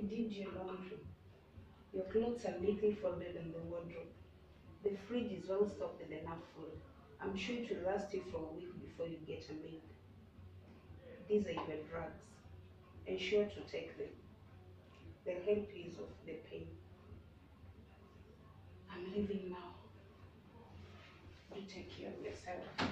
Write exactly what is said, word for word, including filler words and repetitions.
did your laundry. Your clothes are neatly folded in the wardrobe. The fridge is well stocked with enough food. I'm sure it will last you for a week before you get a maid. These are your drugs. Ensure to take them. They'll help ease off the pain. I'm leaving now. You take care of yourself.